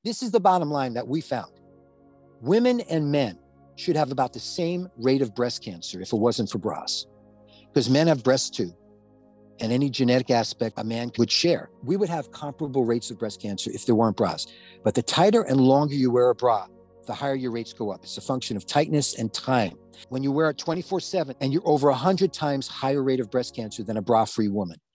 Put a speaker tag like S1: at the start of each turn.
S1: This is the bottom line that we found. Women and men should have about the same rate of breast cancer if it wasn't for bras, because men have breasts too. And any genetic aspect a man would share. We would have comparable rates of breast cancer if there weren't bras. But the tighter and longer you wear a bra, the higher your rates go up. It's a function of tightness and time. When you wear it 24/7 and you're over 100 times higher rate of breast cancer than a bra-free woman.